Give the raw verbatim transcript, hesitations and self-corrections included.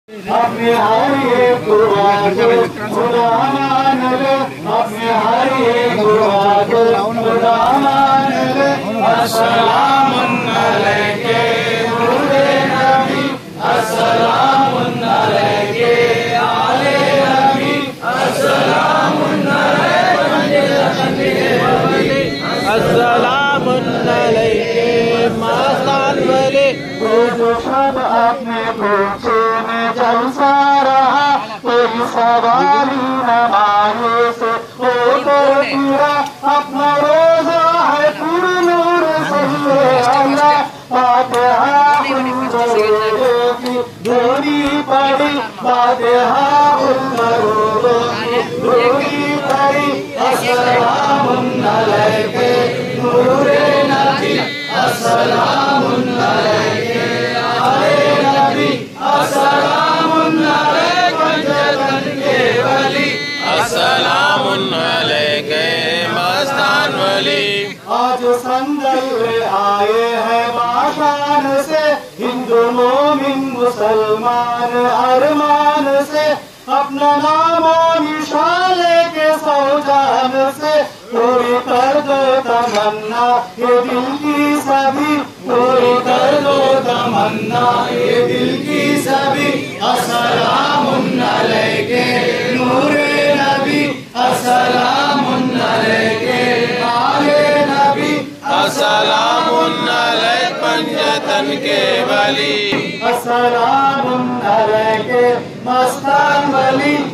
अपने हर एक दुआ को खुदा मान ले, अपने हर एक दुआ को खुदा मान ले। अस्सलामुन अलैके नूरे नबी, अस्सलामुन अलैके आले नबी, अस्सलामुन अलैके अस्सलामुन अलैके मस्तान वली। जो शब अपने पूछे में जलसा रहा, कोई सवाल ही न मांगे से होकर पूरा। अपना रोजा है पूरा नूर सही अल्लाह। फातिहा उम्मरों की दूरी पड़ी, फातिहा उम्मरों की दूरी पड़ी। अस्सलामुन अलैके नूरे नबी, अस्सलामुन अलैके आले नबी, अस्सलामुन अलैके जन्नत के वली, अस्सलामुन अलैके मस्तान वली। आज संदल आए हैं बाशान से, हिंदू मोमिन मुसलमान अरमान से। अपना नामो निशान के सौजान से पूरी कर दो तमन्ना ये दिल की सभी, पूरी कर दो तमन्ना ये दिल की सभी। अस्सलामुन अलैके नूरे नबी, अस्सलामुन अलैके आले नबी, अस्सलामुन अलैके पंजतन के वली, अस्सलामुन अलैके मस्तान वली।